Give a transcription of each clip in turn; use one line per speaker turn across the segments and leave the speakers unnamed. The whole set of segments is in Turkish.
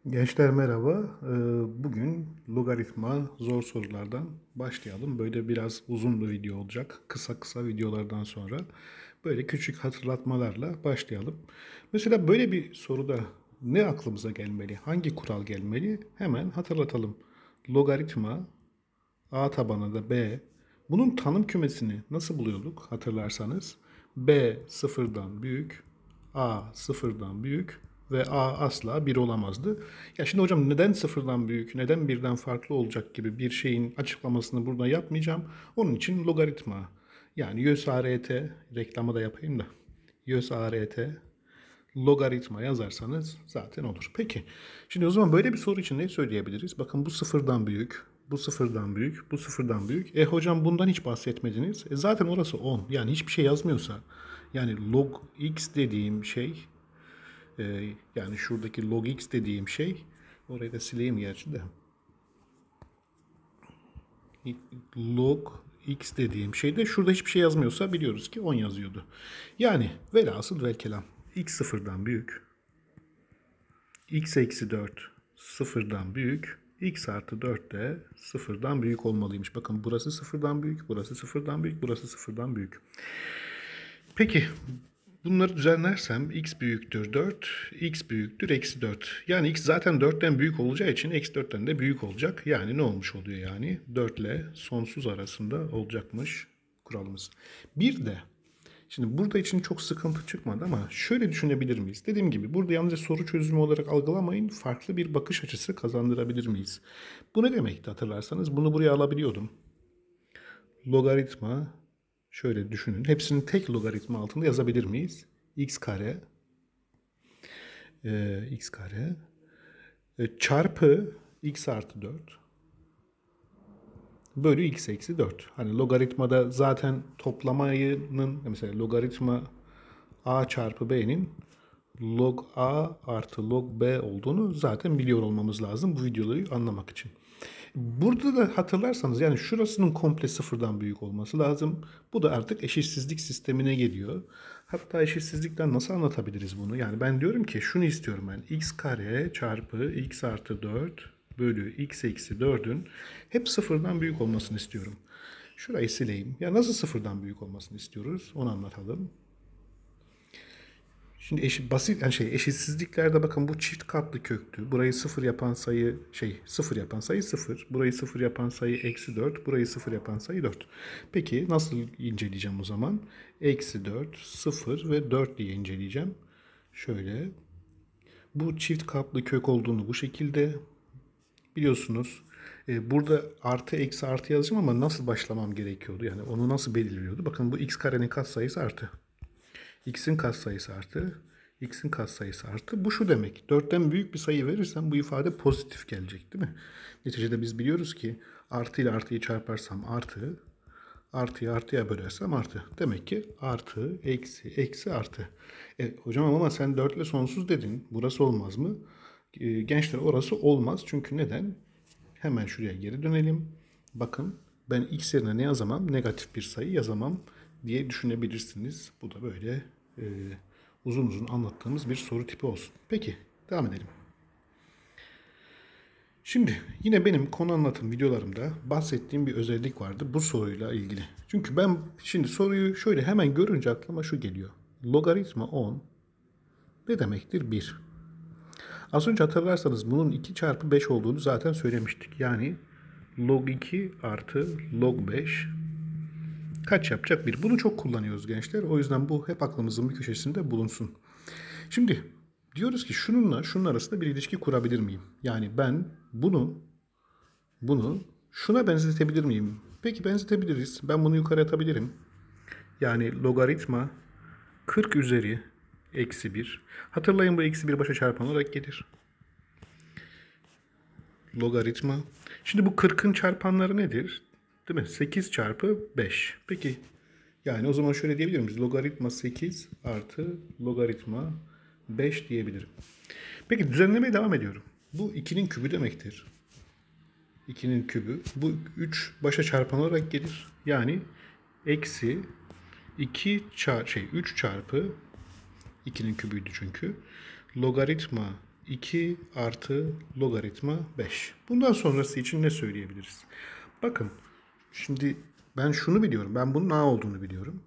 Gençler merhaba. Bugün logaritma zor sorulardan başlayalım. Böyle biraz uzun bir video olacak. Kısa kısa videolardan sonra böyle küçük hatırlatmalarla başlayalım. Mesela böyle bir soruda ne aklımıza gelmeli? Hangi kural gelmeli? Hemen hatırlatalım. Logaritma A tabanında B. Bunun tanım kümesini nasıl buluyorduk hatırlarsanız? B sıfırdan büyük, A sıfırdan büyük ve A asla bir olamazdı. Ya şimdi hocam neden sıfırdan büyük, neden birden farklı olacak gibi bir şeyin açıklamasını burada yapmayacağım. Onun için logaritma yani YÖS-ART reklamı da yapayım da. YÖS-ART logaritma yazarsanız zaten olur. Peki. Şimdi o zaman böyle bir soru için ne söyleyebiliriz? Bakın bu sıfırdan büyük, bu sıfırdan büyük, bu sıfırdan büyük. Hocam bundan hiç bahsetmediniz. Zaten orası 10. Yani hiçbir şey yazmıyorsa yani log x dediğim şey yani şuradaki log x dediğim şey orayı da sileyim gerçi de log x dediğim şeyde şurada hiçbir şey yazmıyorsa biliyoruz ki 10 yazıyordu. Yani velhasıl velkelam x sıfırdan büyük, x eksi 4 sıfırdan büyük. X artı 4 de sıfırdan büyük olmalıymış. Bakın burası sıfırdan büyük, burası sıfırdan büyük, burası sıfırdan büyük. Peki bunları düzenlersem x büyüktür 4, x büyüktür eksi 4. Yani x zaten 4'ten büyük olacağı için eksi 4'ten de büyük olacak. Yani ne olmuş oluyor yani? 4 ile sonsuz arasında olacakmış kuralımız. Bir de şimdi burada için çok sıkıntı çıkmadı ama şöyle düşünebilir miyiz? Dediğim gibi burada yalnızca soru çözümü olarak algılamayın. Farklı bir bakış açısı kazandırabilir miyiz? Bu ne demekti hatırlarsanız? Bunu buraya alabiliyordum. Logaritma şöyle düşünün. Hepsini tek logaritma altında yazabilir miyiz? X kare x kare çarpı x artı 4 bölü x eksi 4. Hani logaritmada zaten toplamayının mesela logaritma a çarpı b'nin log a artı log b olduğunu zaten biliyor olmamız lazım bu videoyu anlamak için. Burada da hatırlarsanız yani şurasının komple sıfırdan büyük olması lazım. Bu da artık eşitsizlik sistemine geliyor. Hatta eşitsizlikten nasıl anlatabiliriz bunu? Yani ben diyorum ki şunu istiyorum ben. X kare çarpı x artı 4 bölü x eksi 4'ün hep sıfırdan büyük olmasını istiyorum. Şurayı sileyim. Ya nasıl sıfırdan büyük olmasını istiyoruz? Onu anlatalım. Şimdi basit yani eşitsizliklerde bakın bu çift katlı köktü. Burayı sıfır yapan sayı sıfır yapan sayı sıfır. Burayı sıfır yapan sayı eksi 4. Burayı sıfır yapan sayı 4. Peki nasıl inceleyeceğim o zaman? Eksi 4, sıfır ve 4 diye inceleyeceğim. Şöyle bu çift katlı kök olduğunu bu şekilde biliyorsunuz. Burada artı eksi artı yazacağım ama nasıl başlamam gerekiyordu? Yani onu nasıl belirliyordu? Bakın bu x karenin katsayısı artı. X'in katsayısı artı, X'in katsayısı artı. Bu şu demek. 4'ten büyük bir sayı verirsem bu ifade pozitif gelecek değil mi? Neticede biz biliyoruz ki artı ile artıyı çarparsam artı, artıyı artıya bölersem artı. Demek ki artı, eksi, eksi, artı. Hocam ama sen 4 ile sonsuz dedin. Burası olmaz mı? Gençler orası olmaz. Çünkü neden? Hemen şuraya geri dönelim. Bakın ben x yerine ne yazamam? Negatif bir sayı yazamam diye düşünebilirsiniz. Bu da böyle e, uzun uzun anlattığımız bir soru tipi olsun. Peki devam edelim. Şimdi yine benim konu anlatım videolarımda bahsettiğim bir özellik vardı bu soruyla ilgili. Çünkü ben şimdi soruyu şöyle hemen görünce aklıma şu geliyor. Logaritma 10 ne demektir? 1. Az önce hatırlarsanız bunun 2 çarpı 5 olduğunu zaten söylemiştik. Yani log 2 artı log 5 kaç yapacak? 1. Bunu çok kullanıyoruz gençler. O yüzden bu hep aklımızın bir köşesinde bulunsun. Şimdi diyoruz ki şununla şunun arasında bir ilişki kurabilir miyim? Yani ben bunu şuna benzetebilir miyim? Peki benzetebiliriz. Ben bunu yukarı atabilirim. Yani logaritma 40 üzeri eksi 1. Hatırlayın bu eksi 1 başa çarpan olarak gelir. Logaritma. Şimdi bu 40'ın çarpanları nedir? Değil mi? 8 çarpı 5. Peki yani o zaman şöyle diyebilir miyiz? Logaritma 8 artı logaritma 5 diyebilirim. Peki düzenlemeye devam ediyorum. Bu 2'nin kübü demektir. 2'nin kübü. Bu 3 başa çarpan olarak gelir. Yani eksi 3 çarpı 2'nin kübüydü çünkü. Logaritma 2 artı logaritma 5. Bundan sonrası için ne söyleyebiliriz? Bakın şimdi ben şunu biliyorum. Ben bunun a olduğunu biliyorum.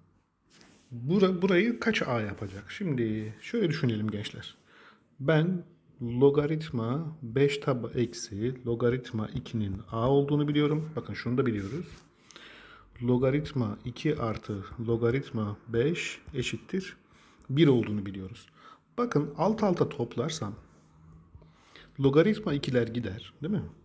Burayı kaç a yapacak? Şimdi şöyle düşünelim gençler. Ben logaritma 5 eksi logaritma 2'nin a olduğunu biliyorum. Bakın şunu da biliyoruz. Logaritma 2 artı logaritma 5 eşittir 1 olduğunu biliyoruz. Bakın alt alta toplarsam logaritma 2'ler gider, değil mi?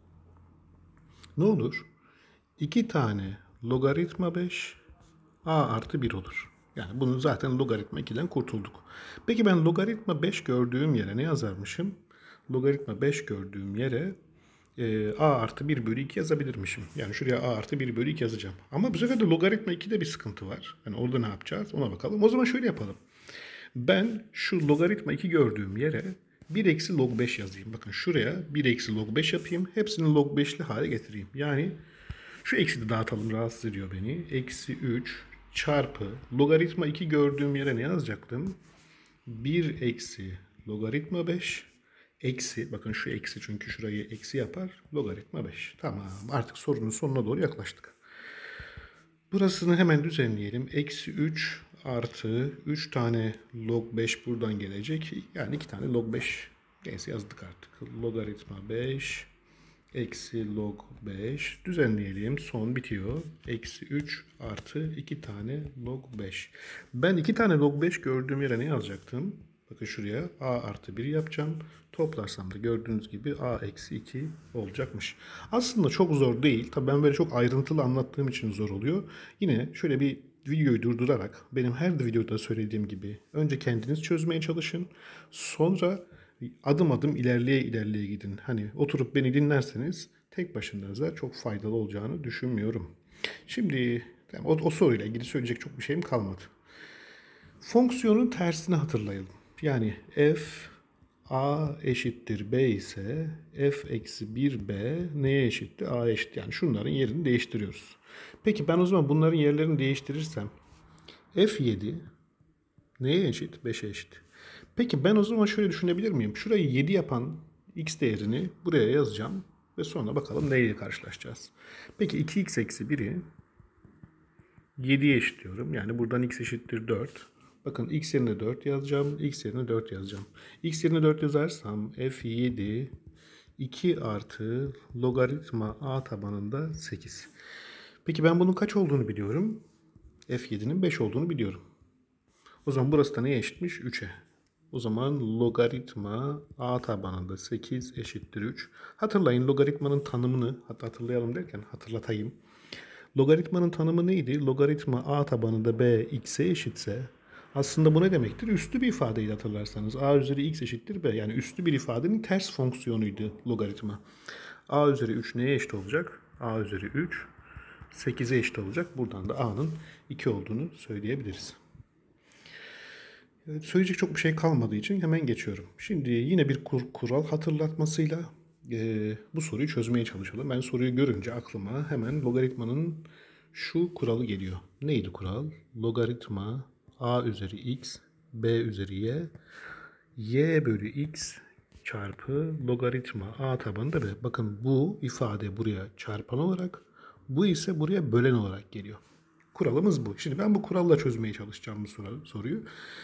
Ne olur? 2 tane logaritma 5 a artı 1 olur. Yani bunu zaten logaritma 2'den kurtulduk. Peki ben logaritma 5 gördüğüm yere ne yazarmışım? Logaritma 5 gördüğüm yere a artı 1 bölü 2 yazabilirmişim. Yani şuraya a artı 1 bölü 2 yazacağım. Ama bu sefer de logaritma 2'de bir sıkıntı var. Hani orada ne yapacağız ona bakalım. O zaman şöyle yapalım. Ben şu logaritma 2 gördüğüm yere 1 eksi log 5 yazayım. Bakın şuraya 1 eksi log 5 yapayım. Hepsini log 5'li hale getireyim. Yani şu eksi de dağıtalım, rahatsız ediyor beni. Eksi 3 çarpı logaritma 2 gördüğüm yere ne yazacaktım? 1 eksi logaritma 5 eksi, bakın şu eksi çünkü şurayı eksi yapar, logaritma 5. Tamam, artık sorunun sonuna doğru yaklaştık. Burasını hemen düzenleyelim. Eksi 3 artı 3 tane log 5 buradan gelecek. Yani 2 tane log 5. Neyse yazdık artık. Logaritma 5 eksi log 5. Düzenleyelim. Son bitiyor. Eksi 3 artı 2 tane log 5. Ben 2 tane log 5 gördüğüm yere ne yazacaktım? Bakın şuraya a artı 1 yapacağım. Toplarsam da gördüğünüz gibi a eksi 2 olacakmış. Aslında çok zor değil. Tabii ben böyle çok ayrıntılı anlattığım için zor oluyor. Yine şöyle bir videoyu durdurarak benim her videoda söylediğim gibi önce kendiniz çözmeye çalışın. Sonra adım adım ilerleye gidin. Hani oturup beni dinlerseniz tek başınıza çok faydalı olacağını düşünmüyorum. Şimdi o soruyla ilgili söyleyecek çok bir şeyim kalmadı. Fonksiyonun tersini hatırlayalım. Yani f a eşittir b ise f eksi 1b neye eşittir? A eşit. Yani şunların yerini değiştiriyoruz. Peki ben o zaman bunların yerlerini değiştirirsem f7 neye eşit? 5'e eşit. Peki ben o zaman şöyle düşünebilir miyim? Şurayı 7 yapan x değerini buraya yazacağım ve sonra bakalım neyle karşılaşacağız. Peki 2x eksi 1'i 7'ye eşitliyorum. Yani buradan x eşittir 4. Bakın x yerine 4 yazacağım. X yerine 4 yazacağım. X yerine 4 yazarsam f7 2 artı logaritma a tabanında 8. Peki ben bunun kaç olduğunu biliyorum. F7'nin 5 olduğunu biliyorum. O zaman burası da neye eşitmiş? 3'e. O zaman logaritma a tabanında 8 eşittir 3. Hatırlayın logaritmanın tanımını, hatta hatırlayalım derken hatırlatayım. Logaritmanın tanımı neydi? Logaritma a tabanında b x'e eşitse aslında bu ne demektir? Üslü bir ifadeydi hatırlarsanız. A üzeri x eşittir b. Yani üslü bir ifadenin ters fonksiyonuydu logaritma. A üzeri 3 neye eşit olacak? A üzeri 3 8'e eşit olacak. Buradan da a'nın 2 olduğunu söyleyebiliriz. Evet, söyleyecek çok bir şey kalmadığı için hemen geçiyorum. Şimdi yine bir kural hatırlatmasıyla bu soruyu çözmeye çalışalım. Ben soruyu görünce aklıma hemen logaritmanın şu kuralı geliyor. Neydi kural? Logaritma a üzeri x, b üzeri y, y bölü x çarpı logaritma a tabanında b. Bakın bu ifade buraya çarpan olarak, bu ise buraya bölen olarak geliyor. Kuralımız bu. Şimdi ben bu kuralla çözmeye çalışacağım bu soruyu.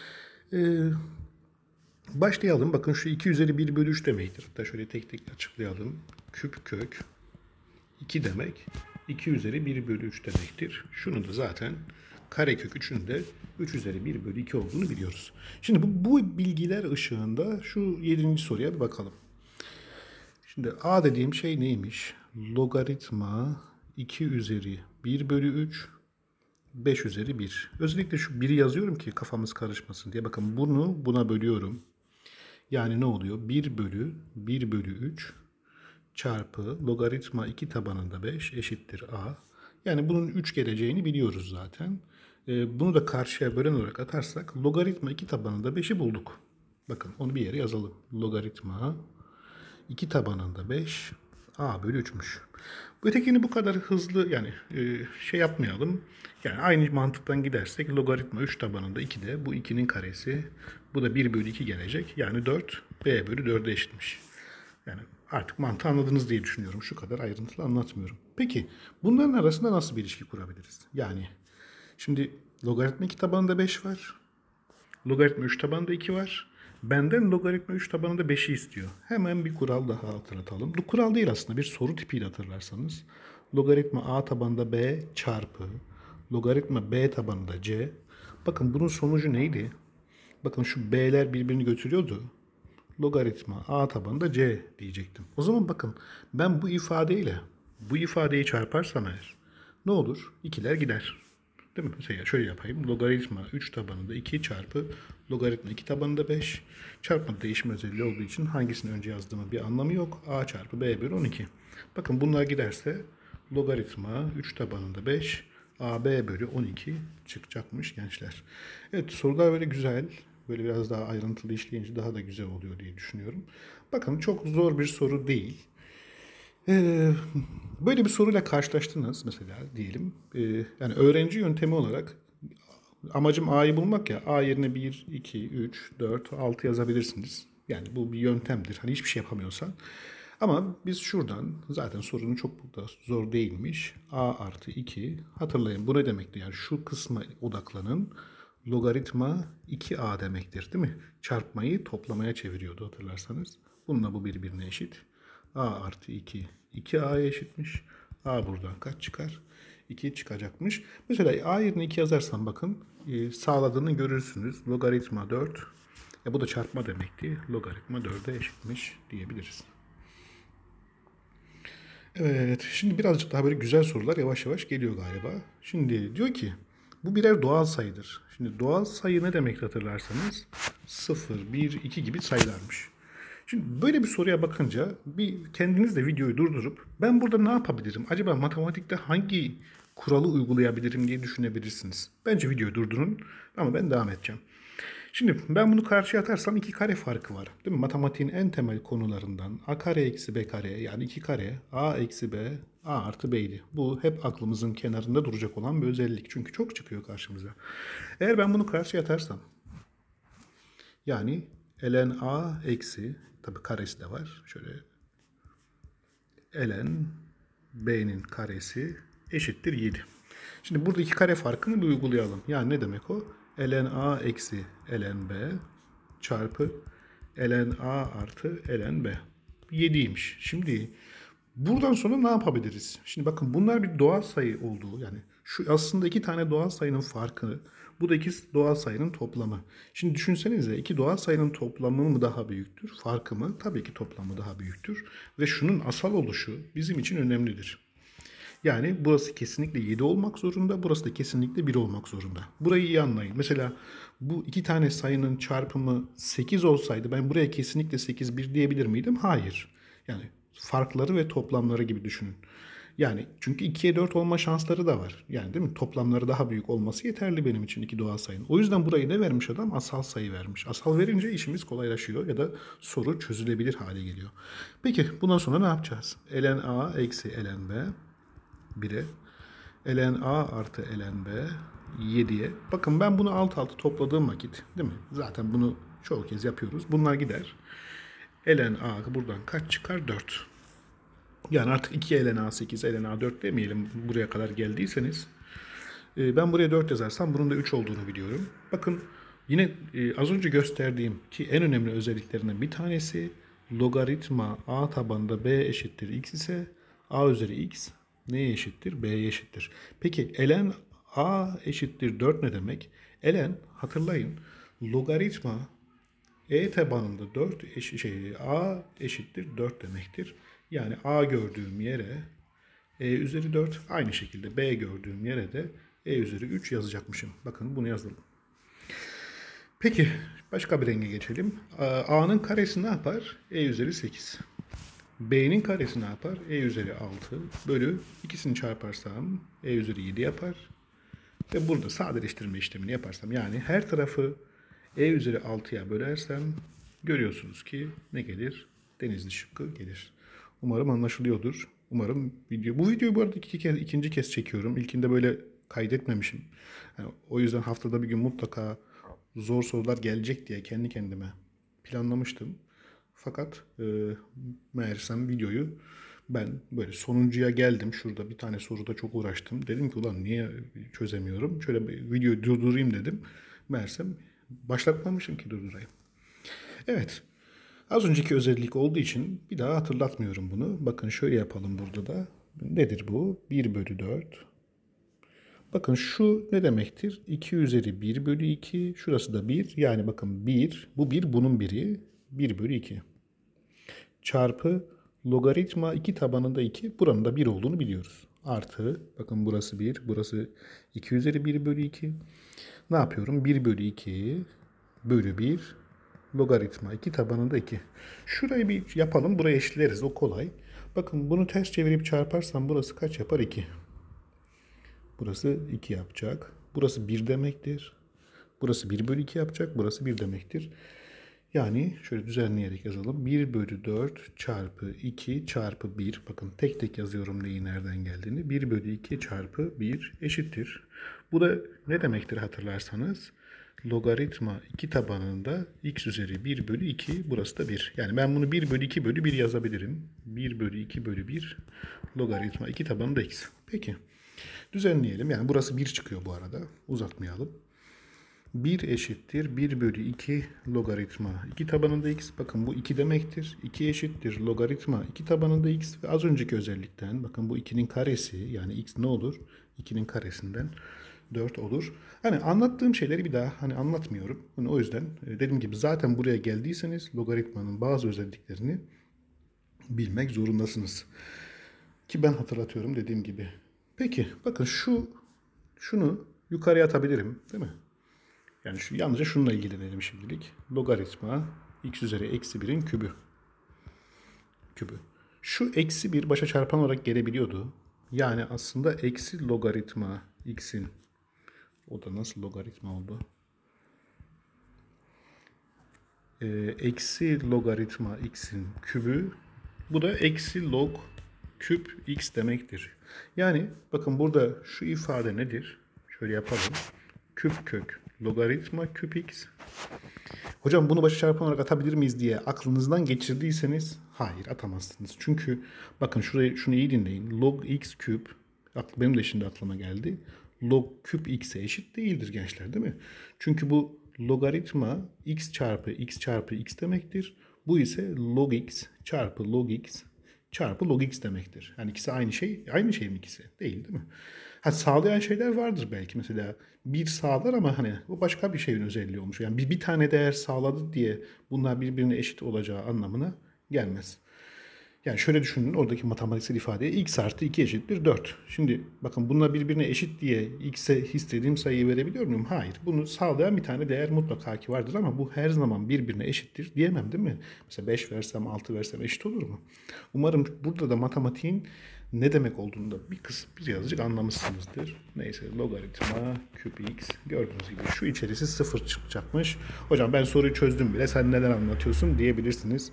Başlayalım. Bakın şu 2 üzeri 1 bölü 3 demektir. Hatta şöyle tek tek açıklayalım. Küp kök 2 demek. 2 üzeri 1 bölü 3 demektir. Şunu da zaten karekök 3'ün de 3 üzeri 1 bölü 2 olduğunu biliyoruz. Şimdi bu bilgiler ışığında şu 7. soruya bir bakalım. Şimdi a dediğim şey neymiş? Logaritma 2 üzeri 1 bölü 3 5 üzeri 1. Özellikle şu 1'i yazıyorum ki kafamız karışmasın diye. Bakın bunu buna bölüyorum. Yani ne oluyor? 1 bölü 1 bölü 3 çarpı logaritma 2 tabanında 5 eşittir a. Yani bunun 3 geleceğini biliyoruz zaten. Bunu da karşıya bölen olarak atarsak logaritma 2 tabanında 5'i bulduk. Bakın onu bir yere yazalım. Logaritma 2 tabanında 5 a bölü 3'müş. Bu ötekini bu kadar hızlı yani şey yapmayalım. Yani aynı mantıktan gidersek logaritma 3 tabanında 2 de bu 2'nin karesi Bu da 1 bölü 2 gelecek. Yani 4 b bölü 4'e eşitmiş. Yani artık mantığı anladınız diye düşünüyorum. Şu kadar ayrıntılı anlatmıyorum. Peki bunların arasında nasıl bir ilişki kurabiliriz? Yani şimdi logaritma 2 tabanında 5 var. Logaritma 3 tabanında 2 var. Benden logaritma 3 tabanında 5'i istiyor. Hemen bir kural daha hatırlatalım. Bu kural değil aslında, bir soru tipiyle hatırlarsanız. Logaritma a tabanında b çarpı logaritma b tabanında c. Bakın bunun sonucu neydi? Bakın şu b'ler birbirini götürüyordu. Logaritma a tabanında c diyecektim. O zaman bakın ben bu ifadeyle bu ifadeyi çarparsam eğer ne olur? İkiler gider. Değil mi? Mesela şöyle yapayım. Logaritma 3 tabanında 2 çarpı logaritma 2 tabanında 5. Çarpma değişme özelliği olduğu için hangisini önce yazdığımın bir anlamı yok. A çarpı B bölü 12. Bakın bunlar giderse logaritma 3 tabanında 5 AB bölü 12 çıkacakmış gençler. Evet, sorular böyle güzel. Böyle biraz daha ayrıntılı işleyince daha da güzel oluyor diye düşünüyorum. Bakın çok zor bir soru değil. Böyle bir soruyla karşılaştınız mesela diyelim. Yani öğrenci yöntemi olarak amacım A'yı bulmak ya. A yerine 1, 2, 3, 4, 6 yazabilirsiniz. Yani bu bir yöntemdir. Hani hiçbir şey yapamıyorsan. Ama biz şuradan zaten sorunun çok da zor değilmiş. A artı 2. Hatırlayın bu ne demekti? Yani şu kısma odaklanın. Logaritma 2A demektir değil mi? Çarpmayı toplamaya çeviriyordu hatırlarsanız. Bununla bu birbirine eşit. A artı 2 2A'ya eşitmiş. A buradan kaç çıkar? 2 çıkacakmış. Mesela A yerine 2 yazarsam bakın sağladığını görürsünüz. Logaritma 4. Bu da çarpma demekti. Logaritma 4'e eşitmiş diyebiliriz. Evet, şimdi birazcık daha böyle güzel sorular yavaş yavaş geliyor galiba. Şimdi diyor ki bu birer doğal sayıdır. Şimdi doğal sayı ne demek hatırlarsanız 0, 1, 2 gibi sayılarmış. Şimdi böyle bir soruya bakınca bir kendiniz de videoyu durdurup ben burada ne yapabilirim? Acaba matematikte hangi kuralı uygulayabilirim diye düşünebilirsiniz. Bence videoyu durdurun ama ben devam edeceğim. Şimdi ben bunu karşıya atarsam iki kare farkı var. Değil mi? Matematiğin en temel konularından a kare eksi b kare yani 2 kare a eksi b a artı b'ydi. Bu hep aklımızın kenarında duracak olan bir özellik. Çünkü çok çıkıyor karşımıza. Eğer ben bunu karşıya atarsam yani ln a eksi tabi karesi de var. Şöyle ln b'nin karesi eşittir 7. Şimdi burada iki kare farkını bir uygulayalım. Yani ne demek o? Ln a eksi ln b çarpı ln a artı ln b. 7'ymiş. Şimdi buradan sonra ne yapabiliriz? Şimdi bakın bunlar bir doğal sayı olduğu yani şu aslında iki tane doğal sayının farkı. Bu da iki doğal sayının toplamı. Şimdi düşünsenize iki doğal sayının toplamı mı daha büyüktür? Farkı mı? Tabii ki toplamı daha büyüktür. Ve şunun asal oluşu bizim için önemlidir. Yani burası kesinlikle 7 olmak zorunda, burası da kesinlikle 1 olmak zorunda. Burayı iyi anlayın. Mesela bu iki tane sayının çarpımı 8 olsaydı ben buraya kesinlikle 8 1 diyebilir miydim? Hayır. Yani farkları ve toplamları gibi düşünün. Yani çünkü 2'ye 4 olma şansları da var. Yani değil mi? Toplamları daha büyük olması yeterli benim için iki doğal sayının. O yüzden burayı ne vermiş adam? Asal sayı vermiş. Asal verince işimiz kolaylaşıyor ya da soru çözülebilir hale geliyor. Peki bundan sonra ne yapacağız? ln a eksi ln b 1'e ln a artı ln b 7'ye. Bakın ben bunu alt alta topladığım vakit değil mi? Zaten bunu çoğu kez yapıyoruz. Bunlar gider. Ln a buradan kaç çıkar? 4. Yani artık 2 ln a 8, ln a 4 demeyelim buraya kadar geldiyseniz. Ben buraya 4 yazarsam bunun da 3 olduğunu biliyorum. Bakın yine az önce gösterdiğim ki en önemli özelliklerinden bir tanesi logaritma a tabanında b eşittir x ise a üzeri x neye eşittir? B'ye eşittir. Peki ln a eşittir 4 ne demek? Ln hatırlayın logaritma e tabanında 4 a eşittir 4 demektir. Yani a gördüğüm yere e üzeri 4 aynı şekilde b gördüğüm yere de e üzeri 3 yazacakmışım. Bakın bunu yazdım. Peki başka bir renge geçelim. A'nın karesi ne yapar? E üzeri 8. B'nin karesi ne yapar? E üzeri 6 bölü ikisini çarparsam E üzeri 7 yapar. Ve burada sadeleştirme işlemini yaparsam yani her tarafı E üzeri 6'ya bölersem görüyorsunuz ki ne gelir? Denizli şıkkı gelir. Umarım anlaşılıyordur. Umarım bu videoyu bu arada ikinci kez çekiyorum. İlkinde böyle kaydetmemişim. Yani o yüzden haftada bir gün mutlaka zor sorular gelecek diye kendi kendime planlamıştım. Fakat meğersem videoyu ben böyle sonuncuya geldim. Şurada bir tane soruda çok uğraştım. Dedim ki ulan niye çözemiyorum? Şöyle bir videoyu durdurayım dedim. Meğersem başlatmamışım ki durdurayım. Evet. Az önceki özellik olduğu için bir daha hatırlatmıyorum bunu. Bakın şöyle yapalım burada da. Nedir bu? 1 bölü 4. Bakın şu ne demektir? 2 üzeri 1 bölü 2. Şurası da 1. Yani bakın 1. Bu 1 bunun biri. 1 bölü 2. Çarpı logaritma 2 tabanında 2. Buranın da 1 olduğunu biliyoruz. Artı bakın burası 1. Burası 2 üzeri 1 bölü 2. Ne yapıyorum? 1 bölü 2 bölü 1 logaritma 2 tabanında 2. Şurayı bir yapalım. Burayı eşitleriz. O kolay. Bakın bunu ters çevirip çarparsam burası kaç yapar? 2. Burası 2 yapacak. Burası 1 demektir. Burası 1 bölü 2 yapacak. Burası 1 demektir. Yani şöyle düzenleyerek yazalım. 1 bölü 4 çarpı 2 çarpı 1. Bakın tek tek yazıyorum neyin nereden geldiğini. 1 bölü 2 çarpı 1 eşittir. Bu da ne demektir hatırlarsanız? Logaritma 2 tabanında x üzeri 1 bölü 2. Burası da 1. Yani ben bunu 1 bölü 2 bölü 1 yazabilirim. 1 bölü 2 bölü 1 logaritma 2 tabanında x. Peki. Düzenleyelim. Yani burası 1 çıkıyor bu arada. Uzatmayalım. 1 eşittir 1 bölü 2 logaritma 2 tabanında x. Bakın bu 2 demektir. 2 eşittir logaritma 2 tabanında x. Ve az önceki özellikten bakın bu 2'nin karesi yani x ne olur? 2'nin karesinden 4 olur. Hani anlattığım şeyleri bir daha hani anlatmıyorum. Yani o yüzden dediğim gibi zaten buraya geldiyseniz logaritmanın bazı özelliklerini bilmek zorundasınız. Ki ben hatırlatıyorum dediğim gibi. Peki bakın şunu yukarıya atabilirim değil mi? Yani yalnızca şununla ilgilenelim şimdilik. Logaritma x üzeri eksi 1'in kübü. Şu eksi 1 başa çarpan olarak gelebiliyordu. Yani aslında eksi logaritma x'in, o da nasıl logaritma oldu? Eksi logaritma x'in kübü, bu da eksi log küp x demektir. Yani bakın burada şu ifade nedir? Şöyle yapalım. Küp kök logaritma küp x. Hocam bunu başa çarpan olarak atabilir miyiz diye aklınızdan geçirdiyseniz hayır atamazsınız. Çünkü bakın şunu iyi dinleyin. Log x küp, benim de şimdi aklıma geldi. Log küp x'e eşit değildir gençler değil mi? Çünkü bu logaritma x çarpı x çarpı x demektir. Bu ise log x çarpı log x çarpı log x demektir. Yani ikisi aynı şey. Aynı şey mi ikisi? Değil değil mi? Ha, sağlayan şeyler vardır belki. Mesela bir sağlar ama hani o başka bir şeyin özelliği olmuş. Yani bir tane değer sağladı diye bunlar birbirine eşit olacağı anlamına gelmez. Yani şöyle düşünün oradaki matematiksel ifadeye x artı 2 eşittir 4. Şimdi bakın bunlar birbirine eşit diye x'e istediğim sayıyı verebiliyor muyum? Hayır. Bunu sağlayan bir tane değer mutlaka ki vardır ama bu her zaman birbirine eşittir diyemem değil mi? Mesela 5 versem 6 versem eşit olur mu? Umarım burada da matematiğin ne demek olduğunu da birazcık anlamışsınızdır. Neyse logaritma küp x gördüğünüz gibi şu içerisi 0 çıkacakmış. Hocam ben soruyu çözdüm bile sen neden anlatıyorsun diyebilirsiniz.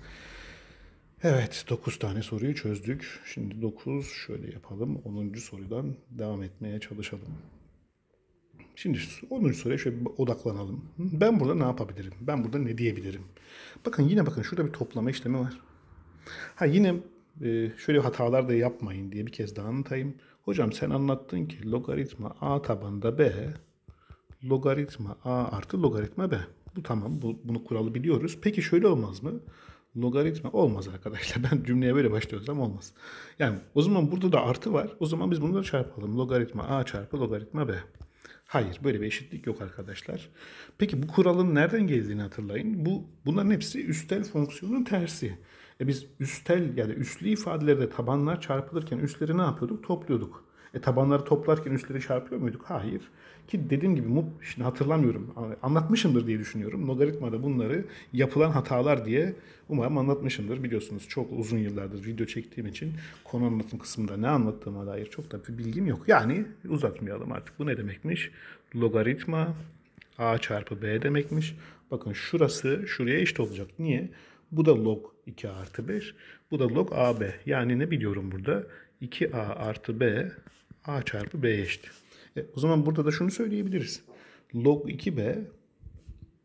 Evet 9 tane soruyu çözdük. Şimdi 9 şöyle yapalım. 10. sorudan devam etmeye çalışalım. Şimdi 10. soruya şöyle odaklanalım. Ben burada ne yapabilirim? Ben burada ne diyebilirim? Bakın şurada bir toplama işlemi var. Ha yine şöyle hatalar da yapmayın diye bir kez daha anlatayım. Hocam sen anlattın ki logaritma a tabanında b logaritma a artı logaritma b. Bu tamam. Bunu kuralı biliyoruz. Peki şöyle olmaz mı? Logaritma olmaz arkadaşlar. Ben cümleye böyle başlıyorsam olmaz. Yani o zaman burada da artı var. O zaman biz bunları çarpalım. Logaritma a çarpı logaritma b. Hayır, böyle bir eşitlik yok arkadaşlar. Peki bu kuralın nereden geldiğini hatırlayın. Bunların hepsi üstel fonksiyonun tersi. Biz üstel yani üslü ifadelerde tabanlar çarpılırken üstleri ne yapıyorduk? Topluyorduk. Tabanları toplarken üstleri çarpıyor muyduk? Hayır. Ki dediğim gibi şimdi hatırlamıyorum. Anlatmışımdır diye düşünüyorum. Logaritmada bunları yapılan hatalar diye umarım anlatmışımdır. Biliyorsunuz çok uzun yıllardır video çektiğim için konu anlatım kısmında ne anlattığıma dair çok da bir bilgim yok. Yani uzatmayalım artık. Bu ne demekmiş? Logaritma a çarpı b demekmiş. Bakın şurası şuraya eşit olacak. Niye? Bu da log 2 artı 5. Bu da log AB. Yani ne biliyorum burada? 2A artı B A çarpı B eşit. O zaman burada da şunu söyleyebiliriz. Log 2B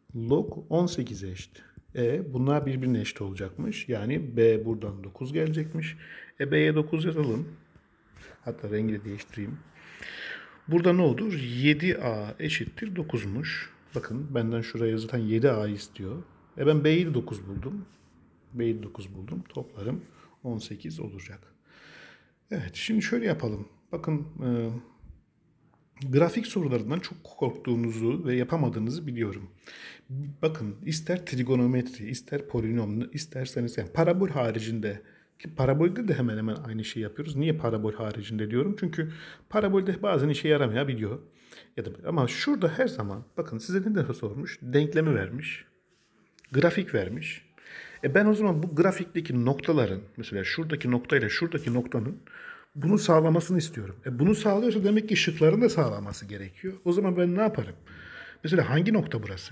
Log 18'e eşit. Bunlar birbirine eşit olacakmış. Yani B buradan 9 gelecekmiş. B'ye 9 yazalım. Hatta rengi de değiştireyim. Burada ne olur? 7A eşittir 9'muş. Bakın benden şuraya zaten 7A istiyor. Ben B'yi de 9 buldum. B'yi de 9 buldum. Toplarım 18 olacak. Evet, şimdi şöyle yapalım. Bakın grafik sorularından çok korktuğunuzu ve yapamadığınızı biliyorum. Bakın ister trigonometri, ister polinom, isterseniz yani parabol haricinde ki parabolde de hemen hemen aynı şeyi yapıyoruz. Niye parabol haricinde diyorum? Çünkü parabolde bazen işe yaramayabiliyor. Ya da ama şurada her zaman bakın size ne de sormuş? Denklemi vermiş. Grafik vermiş. Ben o zaman bu grafikteki noktaların mesela şuradaki noktayla şuradaki noktanın bunu sağlamasını istiyorum. Bunu sağlıyorsa demek ki şıkların da sağlaması gerekiyor. O zaman ben ne yaparım? Mesela hangi nokta burası?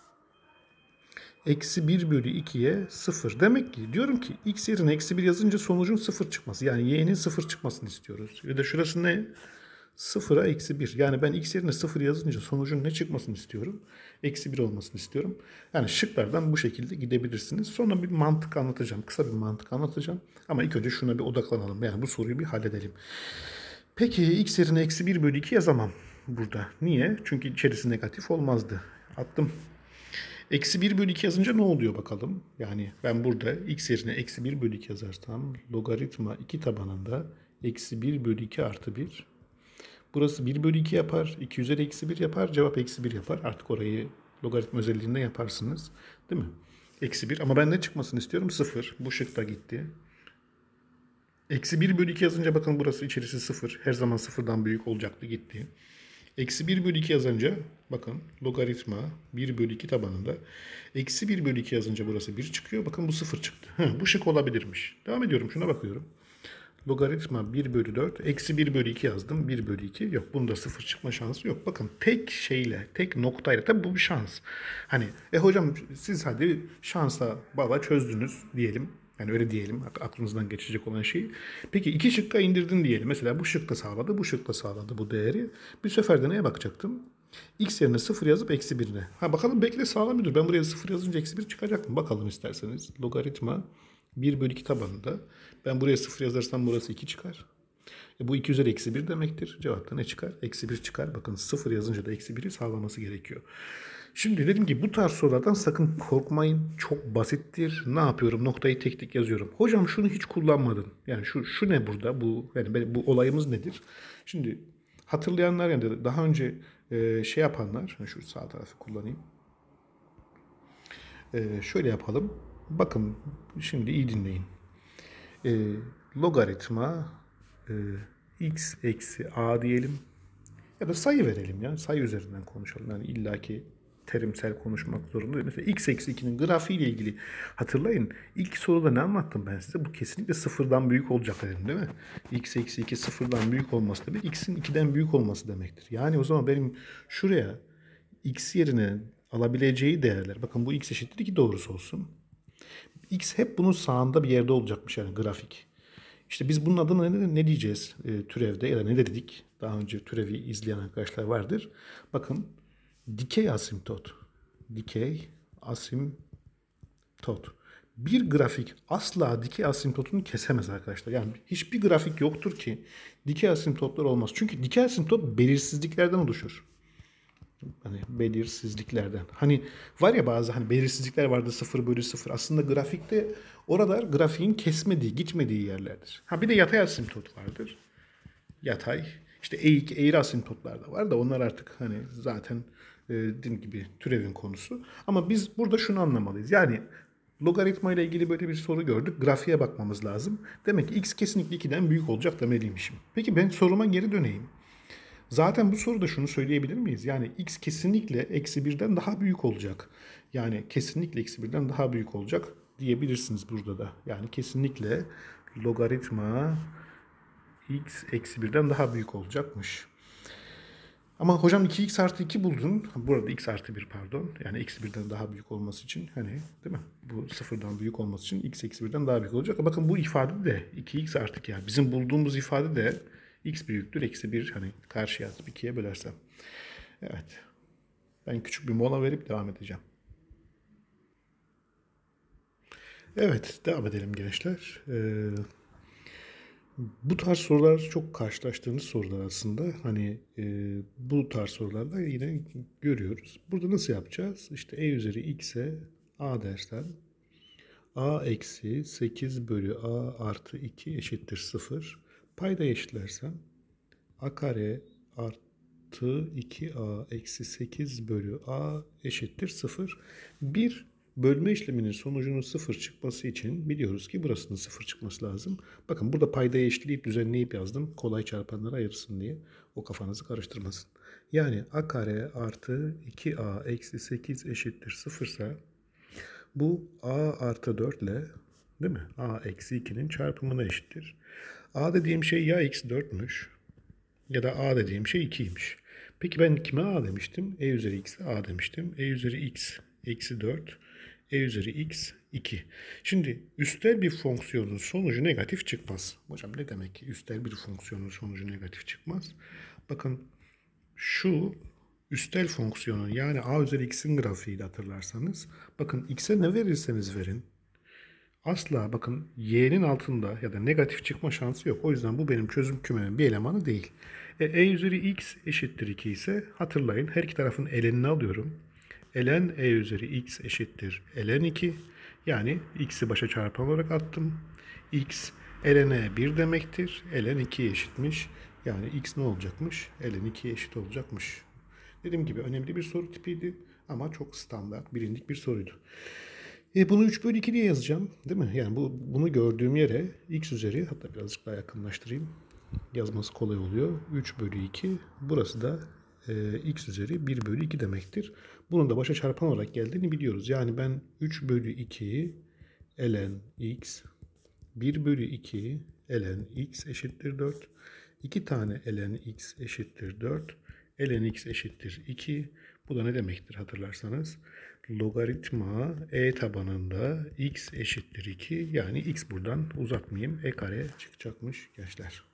Eksi 1 bölü 2'ye 0. Demek ki diyorum ki x yerine eksi 1 yazınca sonucun 0 çıkması. Yani y'nin 0 çıkmasını istiyoruz. Ya da şurası ne? 0'a eksi 1. Yani ben x yerine 0 yazınca sonucun ne çıkmasını istiyorum? Eksi 1 olmasını istiyorum. Yani şıklardan bu şekilde gidebilirsiniz. Sonra bir mantık anlatacağım. Kısa bir mantık anlatacağım. Ama ilk önce şuna bir odaklanalım. Yani bu soruyu bir halledelim. Peki x yerine eksi 1 bölü 2 yazamam burada. Niye? Çünkü içerisi negatif olmazdı. Attım. Eksi 1 bölü 2 yazınca ne oluyor bakalım? Yani ben burada x yerine eksi 1 bölü 2 yazarsam logaritma 2 tabanında eksi 1 bölü 2 artı 1. Burası 1 bölü 2 yapar. 2 üzeri eksi 1 yapar. Cevap eksi 1 yapar. Artık orayı logaritma özelliğinde yaparsınız. Değil mi? Eksi 1. Ama ben ne çıkmasını istiyorum? 0. Bu şık da gitti. Eksi 1 bölü 2 yazınca bakın burası içerisi 0. Her zaman 0'dan büyük olacaktı, gitti. Eksi 1 bölü 2 yazınca bakın logaritma 1 bölü 2 tabanında. Eksi 1 bölü 2 yazınca burası 1 çıkıyor. Bakın bu 0 çıktı. Bu şık olabilirmiş. Devam ediyorum. Şuna bakıyorum. Logaritma 1 bölü 4. Eksi 1 bölü 2 yazdım. 1 bölü 2. Yok, bunda 0 çıkma şansı yok. Bakın tek şeyle, tek noktayla. Tabi bu bir şans. Hani hocam siz hadi şansla baba çözdünüz diyelim. Yani öyle diyelim aklınızdan geçecek olan şeyi. Peki iki şıkka indirdin diyelim. Mesela bu şık da sağladı, bu şık da sağladı bu değeri. Bir sefer de neye bakacaktım? X yerine 0 yazıp eksi 1'ine. Bakalım belki de sağlam müdür. Ben buraya 0 yazınca eksi 1 çıkacak mı? Bakalım isterseniz. Logaritma 1 bölü 2 tabanında. Ben buraya 0 yazarsam burası 2 çıkar. Bu 2 üzeri eksi 1 demektir. Cevapta ne çıkar? Eksi 1 çıkar. Bakın 0 yazınca da eksi 1'i sağlaması gerekiyor. Şimdi dedim ki bu tarz sorulardan sakın korkmayın. Çok basittir. Ne yapıyorum? Noktayı tek tek yazıyorum. Hocam şunu hiç kullanmadın. Yani şu ne burada? Bu olayımız nedir? Şimdi hatırlayanlar yani daha önce şey yapanlar, şu sağ tarafı kullanayım. Şöyle yapalım. Bakın şimdi iyi dinleyin. Logaritma x eksi a diyelim. Ya da sayı verelim ya. Sayı üzerinden konuşalım. Yani illaki terimsel konuşmak zorunda değil. Mesela x eksi 2'nin grafiği ile ilgili hatırlayın. İlk soruda ne anlattım ben size? Bu kesinlikle sıfırdan büyük olacak dedim değil mi? X eksi 2 sıfırdan büyük olması demek x'in 2'den büyük olması demektir. Yani o zaman benim şuraya x yerine alabileceği değerler. Bakın bu x eşittir 2 doğrusu olsun. X hep bunun sağında bir yerde olacakmış yani grafik. İşte biz bunun adına ne diyeceğiz türevde ya da ne dedik? Daha önce türevi izleyen arkadaşlar vardır. Bakın dikey asimtot. Dikey asimtot. Bir grafik asla dikey asimptotunu kesemez arkadaşlar. Yani hiçbir grafik yoktur ki dikey asimptotlar olmaz. Çünkü dikey asimptot belirsizliklerden oluşur. Hani belirsizliklerden. Hani var ya bazı hani belirsizlikler vardı 0 bölü 0. Aslında grafikte oralar grafiğin kesmediği, gitmediği yerlerdir. Bir de yatay asimptot vardır. Yatay. İşte eğik, eğri asimptotlar da var da onlar artık hani zaten dediğim gibi türevin konusu. Ama biz burada şunu anlamalıyız. Yani logaritma ile ilgili böyle bir soru gördük. Grafiğe bakmamız lazım. Demek ki x kesinlikle 2'den büyük olacak demeliymişim. Peki ben soruma geri döneyim. Zaten bu soruda şunu söyleyebilir miyiz? Yani x kesinlikle eksi 1'den daha büyük olacak. Yani kesinlikle eksi 1'den daha büyük olacak diyebilirsiniz burada da. Yani kesinlikle logaritma x eksi 1'den daha büyük olacakmış. Ama hocam 2x artı 2 buldun. Burada x artı 1 pardon. Yani eksi 1'den daha büyük olması için hani değil mi? Bu sıfırdan büyük olması için x eksi 1'den daha büyük olacak. Bakın bu ifade de 2x artı 2. Yani bizim bulduğumuz ifade de x büyüktür eksi 1 hani karşıya atıp 2'ye bölersem. Evet. Ben küçük bir mola verip devam edeceğim. Evet, devam edelim gençler. Bu tarz sorular çok karşılaştığımız sorular aslında. Hani bu tarz sorularda yine görüyoruz. Burada nasıl yapacağız? İşte e üzeri x'e a dersen a eksi 8 bölü a artı 2 eşittir 0. Payda eşitlersen a kare artı 2a eksi 8 bölü a eşittir 0. Bir bölme işleminin sonucunun 0 çıkması için biliyoruz ki burasının 0 çıkması lazım. Bakın burada paydayı eşitleyip düzenleyip yazdım. Kolay çarpanlara ayırsın diye. O kafanızı karıştırmasın. Yani a kare artı 2a eksi 8 eşittir 0 ise bu a artı 4 ile, değil mi? A eksi 2'nin çarpımına eşittir. A dediğim şey ya eksi 4'müş ya da a dediğim şey 2'ymiş. Peki ben kime a demiştim? E üzeri x'e a demiştim. E üzeri x eksi 4. E üzeri x 2. Şimdi üstel bir fonksiyonun sonucu negatif çıkmaz. Hocam ne demek ki üstel bir fonksiyonun sonucu negatif çıkmaz? Bakın şu üstel fonksiyonun yani a üzeri x'in grafiğiyle hatırlarsanız. Bakın x'e ne verirseniz verin. Asla bakın y'nin altında ya da negatif çıkma şansı yok. O yüzden bu benim çözüm kümemin bir elemanı değil. E üzeri x eşittir 2 ise hatırlayın her iki tarafın elenini alıyorum. Ln e üzeri x eşittir ln 2. Yani x'i başa çarpan olarak attım. X ln'e 1 demektir. Ln 2'ye eşitmiş. Yani x ne olacakmış? Ln 2'ye eşit olacakmış. Dediğim gibi önemli bir soru tipiydi ama çok standart, bilindik bir soruydu. Bunu 3 bölü 2 diye yazacağım. Değil mi? Yani bunu gördüğüm yere x üzeri, hatta birazcık daha yakınlaştırayım. Yazması kolay oluyor. 3 bölü 2. Burası da x üzeri 1 bölü 2 demektir. Bunun da başa çarpan olarak geldiğini biliyoruz. Yani ben 3 bölü 2'yi ln x 1 bölü 2 ln x eşittir 4. 2 tane ln x eşittir 4. Ln x eşittir 2. Bu da ne demektir hatırlarsanız? Logaritma e tabanında x eşittir 2. Yani x buradan uzatmayayım. E kare çıkacakmış gençler.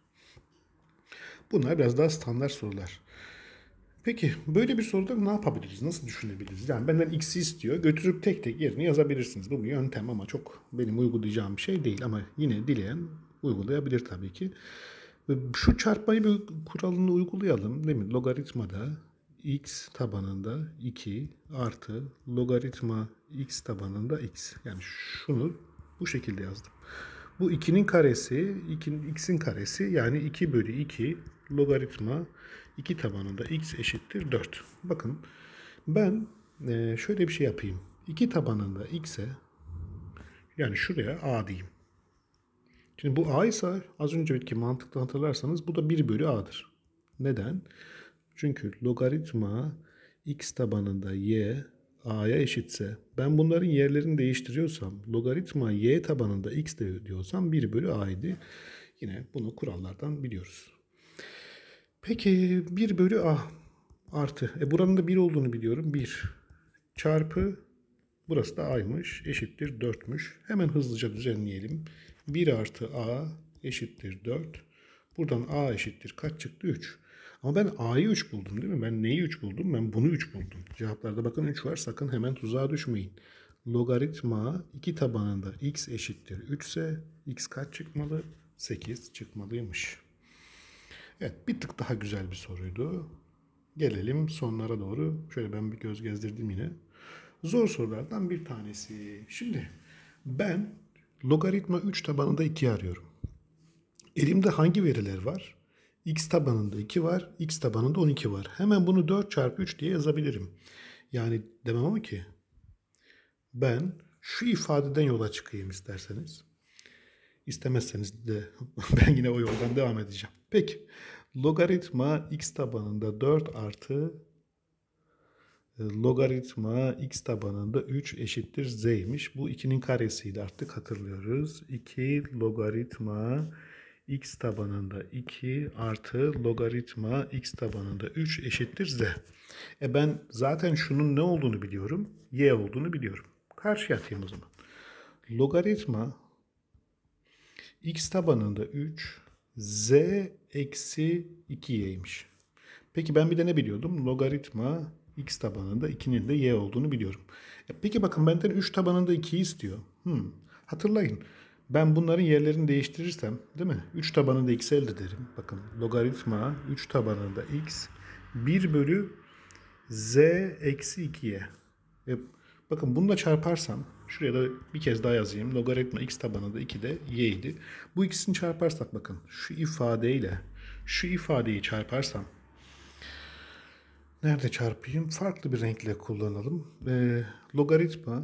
Bunlar biraz daha standart sorular. Peki böyle bir soruda ne yapabiliriz? Nasıl düşünebiliriz? Yani benden x'i istiyor. Götürüp tek tek yerini yazabilirsiniz. Bu bir yöntem ama çok benim uygulayacağım bir şey değil. Ama yine dileyen uygulayabilir tabii ki. Şu çarpmayı bir kuralını uygulayalım. Değil mi? Logaritmada x tabanında 2 artı logaritma x tabanında x. Yani şunu bu şekilde yazdım. Bu 2'nin karesi, x'in karesi yani 2 bölü 2 logaritma 2 tabanında x eşittir 4. Bakın ben şöyle bir şey yapayım. 2 tabanında x'e yani şuraya a diyeyim. Şimdi bu a ise az önceki mantıkla hatırlarsanız bu da 1 bölü a'dır. Neden? Çünkü logaritma x tabanında y a'ya eşitse ben bunların yerlerini değiştiriyorsam logaritma y tabanında x de diyorsam 1 bölü a idi. Yine bunu kurallardan biliyoruz. Peki 1 bölü a artı. Buranın da 1 olduğunu biliyorum. 1 çarpı burası da a'ymış. Eşittir 4'müş. Hemen hızlıca düzenleyelim. 1 artı a eşittir 4. Buradan a eşittir kaç çıktı? 3. Ama ben a'yı 3 buldum değil mi? Ben neyi 3 buldum? Ben bunu 3 buldum. Cevaplarda bakın 3 var. Sakın hemen tuzağa düşmeyin. Logaritma 2 tabanında x eşittir 3 ise x kaç çıkmalı? 8 çıkmalıymış. Evet, bir tık daha güzel bir soruydu. Gelelim sonlara doğru. Şöyle ben bir göz gezdirdim yine. Zor sorulardan bir tanesi. Şimdi ben logaritma 3 tabanında 2 arıyorum. Elimde hangi veriler var? X tabanında 2 var, x tabanında 12 var. Hemen bunu 4 çarpı 3 diye yazabilirim. Yani demem ama ki ben şu ifadeden yola çıkayım isterseniz. İstemezseniz de ben yine o yoldan devam edeceğim. Peki logaritma x tabanında 4 artı logaritma x tabanında 3 eşittir z'ymiş. Bu 2'nin karesiydi artık hatırlıyoruz. 2 logaritma x tabanında 2 artı logaritma x tabanında 3 eşittir z. Ben zaten şunun ne olduğunu biliyorum. Y olduğunu biliyorum. Karşıya atayım o zaman. Logaritma x tabanında 3 z eksi 2y'ymiş. Peki ben bir de ne biliyordum? Logaritma x tabanında 2'nin de y olduğunu biliyorum. Peki bakın benden 3 tabanında 2'yi istiyor. Hatırlayın. Ben bunların yerlerini değiştirirsem, değil mi? 3 tabanında x elde ederim. Bakın logaritma 3 tabanında x 1 bölü z eksi 2'ye. Bakın bunu da çarparsam, şuraya da bir kez daha yazayım. Logaritma x tabanında 2 de y idi. Bu ikisini çarparsak bakın şu ifadeyle şu ifadeyi çarparsam, nerede çarpayım? Farklı bir renkle kullanalım. Logaritma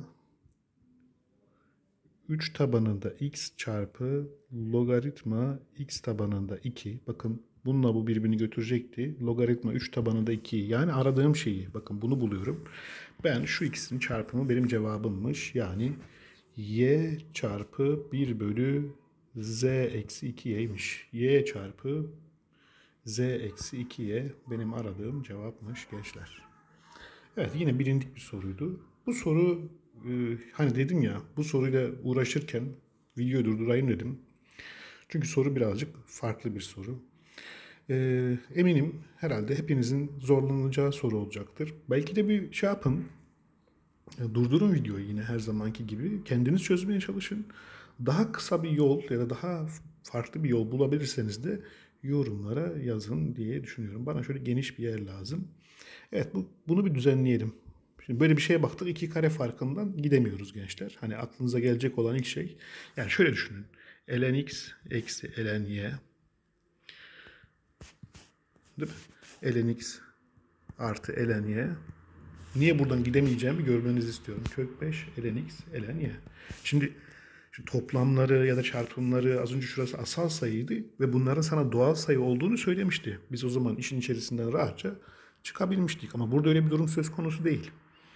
3 tabanında x çarpı logaritma x tabanında 2. Bakın bununla bu birbirini götürecekti. Logaritma 3 tabanında 2. Yani aradığım şeyi. Bakın bunu buluyorum. Ben şu ikisinin çarpımı benim cevabımmış. Yani y çarpı 1 bölü z eksi 2y'ymiş. Y çarpı z eksi 2y benim aradığım cevapmış gençler. Evet, yine bilindik bir soruydu. Bu soru hani dedim ya, bu soruyla uğraşırken videoyu durdurayım dedim. Çünkü soru birazcık farklı bir soru. Eminim herhalde hepinizin zorlanacağı soru olacaktır. Belki de bir şey yapın. Durdurun videoyu yine her zamanki gibi. Kendiniz çözmeye çalışın. Daha kısa bir yol ya da daha farklı bir yol bulabilirseniz de yorumlara yazın diye düşünüyorum. Bana şöyle geniş bir yer lazım. Evet, bunu bir düzenleyelim. Şimdi böyle bir şeye baktık, iki kare farkından gidemiyoruz gençler. Hani aklınıza gelecek olan ilk şey. Yani şöyle düşünün. Ln x eksi ln y. Değil mi? Ln x artı ln y. Niye buradan gidemeyeceğimi görmenizi istiyorum. Kök 5 ln x ln y. Şimdi şu toplamları ya da çarpımları, az önce şurası asal sayıydı ve bunların sana doğal sayı olduğunu söylemişti. Biz o zaman işin içerisinden rahatça çıkabilmiştik. Ama burada öyle bir durum söz konusu değil.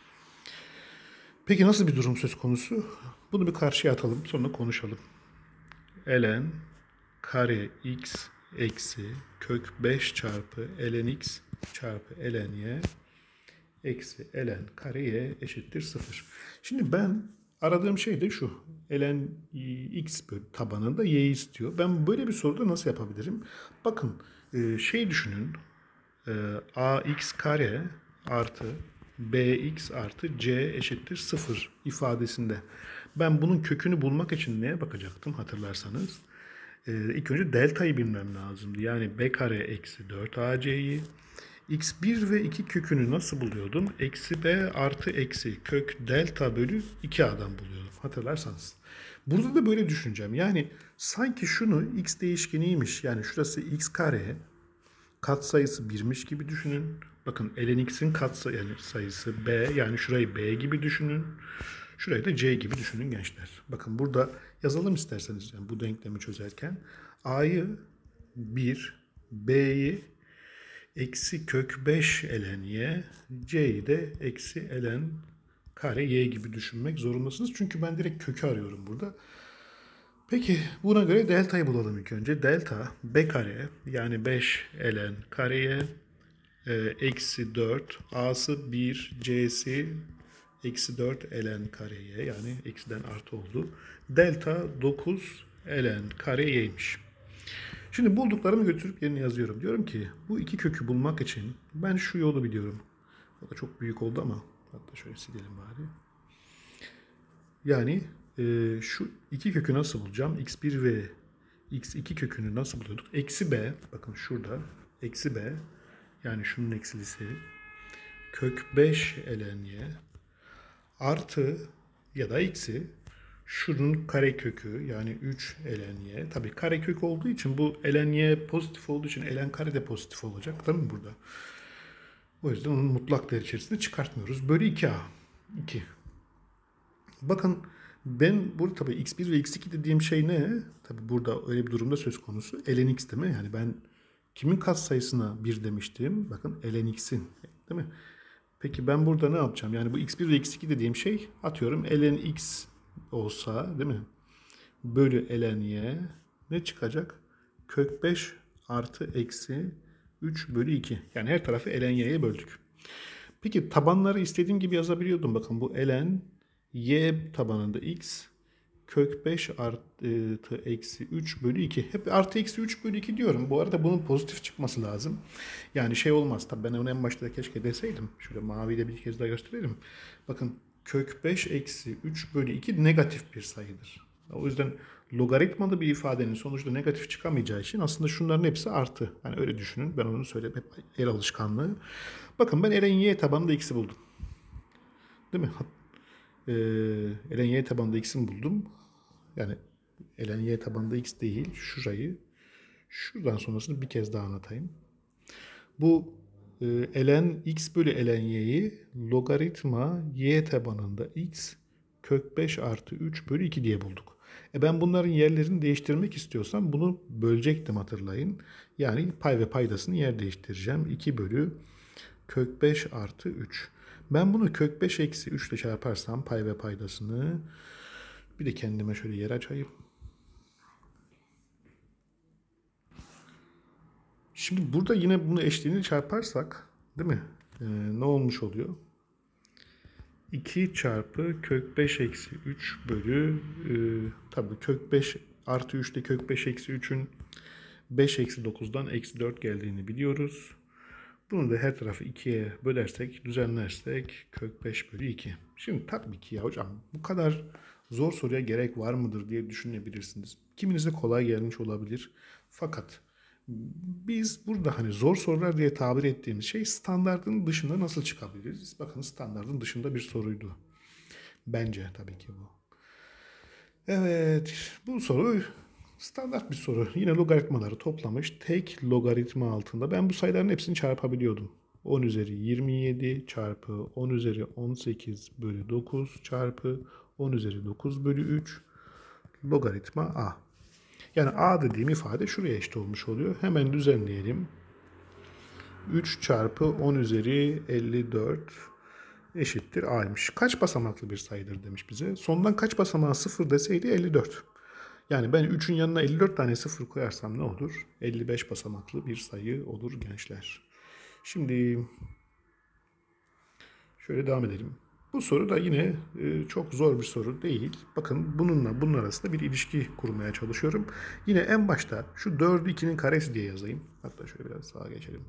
Peki nasıl bir durum söz konusu? Bunu bir karşıya atalım, sonra konuşalım. Ln kare x eksi kök 5 çarpı ln x çarpı ln y eksi ln kare y eşittir 0. Şimdi ben aradığım şey de şu. Ln x tabanında y istiyor. Ben böyle bir soruda nasıl yapabilirim? Bakın şey düşünün. Ax kare artı bx artı c eşittir 0 ifadesinde. Ben bunun kökünü bulmak için neye bakacaktım hatırlarsanız? İlk önce delta'yı bilmem lazımdı. Yani b kare eksi 4ac'yi x1 ve 2 kökünü nasıl buluyordum? Eksi b artı eksi kök delta bölü 2a'dan buluyordum hatırlarsanız. Burada da böyle düşüneceğim. Yani sanki şunu x değişkeniymiş. Yani şurası x kare katsayısı 1'miş gibi düşünün. Bakın ln x'in katsayısı b, yani şurayı b gibi düşünün. Şurayı da c gibi düşünün gençler. Bakın burada yazalım isterseniz, yani bu denklemi çözerken. A'yı 1, b'yi eksi kök 5 ln y, c'yi de eksi ln kare y gibi düşünmek zorundasınız. Çünkü ben direkt kökü arıyorum burada. Peki buna göre delta'yı bulalım ilk önce. Delta b kare, yani 5 ln kareye eksi 4, a'sı 1, c'si eksi 4 ln kareye, yani eksiden artı oldu. Delta 9 ln kare y'ymiş. Şimdi bulduklarımı götürüp yerine yazıyorum. Diyorum ki bu iki kökü bulmak için ben şu yolu biliyorum. O da çok büyük oldu ama hatta şöyle silelim bari. Yani şu iki kökü nasıl bulacağım? X1 ve X2 kökünü nasıl buluyorduk? Eksi B, bakın şurada eksi B, yani şunun eksilisi kök 5 ln y artı ya da eksi şunun karekökü, yani 3 ln y. Tabii karekök olduğu için bu ln y pozitif olduğu için ln kare de pozitif olacak. Değil mi burada? O yüzden onun mutlak değer içerisinde çıkartmıyoruz. Bölü 2a. 2. Bakın ben burada tabii x1 ve x2 dediğim şey ne? Tabii burada öyle bir durumda söz konusu. Ln x değil mi? Yani ben kimin katsayısına 1 demiştim? Bakın ln x'in, değil mi? Peki ben burada ne yapacağım? Yani bu x1 ve x2 dediğim şey, atıyorum ln x olsa, değil mi? Bölü ln y ne çıkacak? Kök 5 artı eksi 3 bölü 2. Yani her tarafı ln y'ye böldük. Peki tabanları istediğim gibi yazabiliyordum. Bakın bu ln y tabanında x kök 5 artı eksi 3 bölü 2. Hep artı eksi 3 bölü 2 diyorum. Bu arada bunun pozitif çıkması lazım. Yani şey olmaz. Tabii ben onu en başta da keşke deseydim. Şöyle maviyle bir kez daha gösterelim. Bakın kök 5 eksi 3 bölü 2 negatif bir sayıdır. O yüzden logaritmalı bir ifadenin sonuçta negatif çıkamayacağı için aslında şunların hepsi artı. Hani öyle düşünün. Ben onu söyleyeyim. Hep el alışkanlığı. Bakın ben ln y tabanında x'i buldum. Değil mi? Ln y tabanında x'ini buldum. Yani ln y tabanında x değil. Şuradan sonrasını bir kez daha anlatayım. Bu ln x bölü ln y'yi logaritma y tabanında x kök 5 artı 3 bölü 2 diye bulduk. Ben bunların yerlerini değiştirmek istiyorsam bunu bölecektim, hatırlayın. Yani pay ve paydasını yer değiştireceğim. 2 bölü kök 5 artı 3. Ben bunu kök 5 eksi 3 ile çarparsam pay ve paydasını, bir de kendime şöyle yer açayım. Şimdi burada yine bunu eşliğini çarparsak, değil mi? Ne olmuş oluyor? 2 çarpı kök 5 eksi 3 bölü tabii kök 5 artı 3 ile kök 5 eksi 3'ün 5 eksi 9'dan eksi 4 geldiğini biliyoruz. Bunu da her tarafı 2'ye bölersek, düzenlersek kök 5 bölü 2. Şimdi tabii ki ya hocam bu kadar zor soruya gerek var mıdır diye düşünebilirsiniz. Kiminize kolay gelmiş olabilir. Fakat biz burada hani zor sorular diye tabir ettiğimiz şey standardın dışında nasıl çıkabiliriz? Bakın standardın dışında bir soruydu. Bence tabii ki bu. Evet, bu soru standart bir soru. Yine logaritmaları toplamış. Tek logaritma altında ben bu sayıların hepsini çarpabiliyordum. 10 üzeri 27 çarpı 10 üzeri 18 bölü 9 çarpı 10 üzeri 9 bölü 3 logaritma a. Yani a dediğim ifade şuraya eşit olmuş oluyor. Hemen düzenleyelim. 3 çarpı 10 üzeri 54 eşittir a'ymış. Kaç basamaklı bir sayıdır demiş bize. Sondan kaç basamağı 0 deseydi 54. Yani ben 3'ün yanına 54 tane 0 koyarsam ne olur? 55 basamaklı bir sayı olur gençler. Şimdi şöyle devam edelim. Bu soru da yine çok zor bir soru değil. Bakın bunun arasında bir ilişki kurmaya çalışıyorum. Yine en başta şu 4'ü 2'nin karesi diye yazayım. Hatta şöyle biraz sağa geçelim.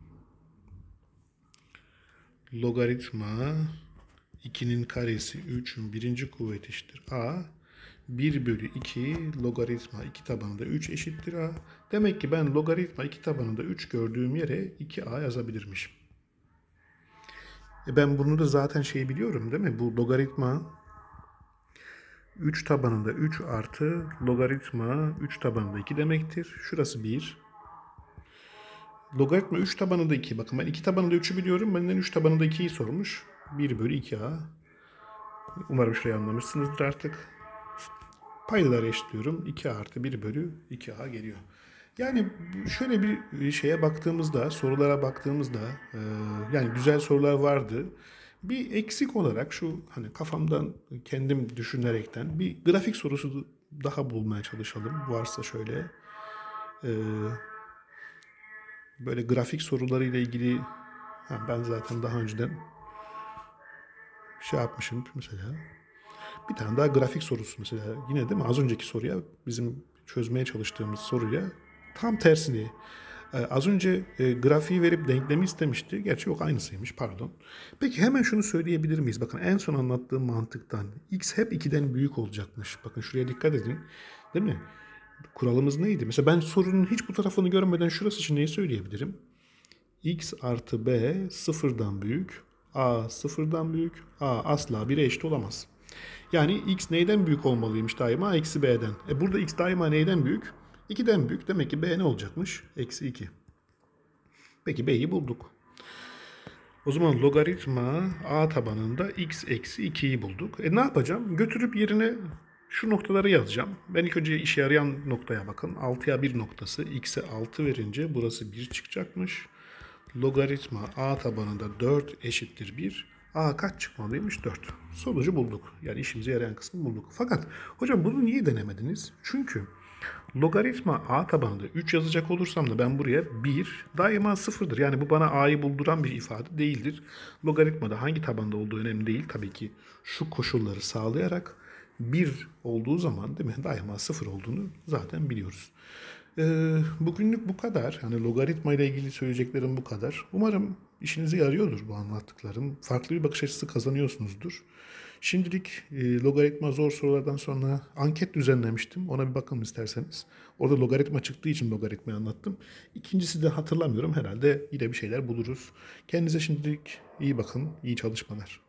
Logaritma 2'nin karesi 3'ün birinci kuvveti eşittir a. 1 bölü 2 logaritma 2 tabanında 3 eşittir a. Demek ki ben logaritma 2 tabanında 3 gördüğüm yere 2a yazabilirmişim. Ben bunu da zaten biliyorum değil mi? Bu logaritma 3 tabanında 3 artı logaritma 3 tabanında 2 demektir. Şurası 1. Logaritma 3 tabanında 2. Bakın ben 2 tabanında 3'ü biliyorum. Benden 3 tabanında 2'yi sormuş. 1 bölü 2a. Umarım şurayı anlamışsınızdır artık. Paydaları eşitliyorum. 2 artı 1 bölü 2a geliyor. Yani şöyle bir şeye baktığımızda, sorulara baktığımızda yani güzel sorular vardı. Bir eksik olarak şu hani kafamdan kendim düşünerekten bir grafik sorusu daha bulmaya çalışalım. Varsa şöyle böyle grafik sorularıyla ilgili ben zaten daha önceden yapmışım mesela. Bir tane daha grafik sorusu mesela. Yine değil mi? Az önceki soruya, bizim çözmeye çalıştığımız soruya tam tersini. Az önce grafiği verip denklemi istemişti. Gerçi yok, aynısıymış, pardon. Peki hemen şunu söyleyebilir miyiz? Bakın en son anlattığım mantıktan x hep 2'den büyük olacakmış. Bakın şuraya dikkat edin. Değil mi? Kuralımız neydi? Mesela ben sorunun hiç bu tarafını görmeden şurası için neyi söyleyebilirim? X artı b sıfırdan büyük. A sıfırdan büyük. A asla 1'e eşit olamaz. Yani x neyden büyük olmalıymış daima? Eksi b'den. Burada x daima neyden büyük? 2'den büyük. Demek ki b ne olacakmış? Eksi 2. Peki b'yi bulduk. O zaman logaritma a tabanında x eksi 2'yi bulduk. Ne yapacağım? Götürüp yerine şu noktaları yazacağım. Ben ilk önce işe yarayan noktaya bakın. 6'ya 1 noktası. X'e 6 verince burası 1 çıkacakmış. Logaritma a tabanında 4 eşittir 1. A kaç çıkmalıymış? 4. Sonucu bulduk. Yani işimize yarayan kısmı bulduk. Fakat hocam bunu niye denemediniz? Çünkü logaritma a tabanında 3 yazacak olursam da ben buraya 1 daima 0'dır. Yani bu bana a'yı bulduran bir ifade değildir. Logaritmada hangi tabanda olduğu önemli değil. Tabii ki şu koşulları sağlayarak 1 olduğu zaman değil mi? Daima 0 olduğunu zaten biliyoruz. Bugünlük bu kadar. Yani logaritma ile ilgili söyleyeceklerim bu kadar. Umarım işinize yarıyordur bu anlattıklarım. Farklı bir bakış açısı kazanıyorsunuzdur. Şimdilik logaritma zor sorulardan sonra anket düzenlemiştim. Ona bir bakın isterseniz. Orada logaritma çıktığı için logaritmayı anlattım. İkincisi de hatırlamıyorum. Herhalde yine bir şeyler buluruz. Kendinize şimdilik iyi bakın. İyi çalışmalar.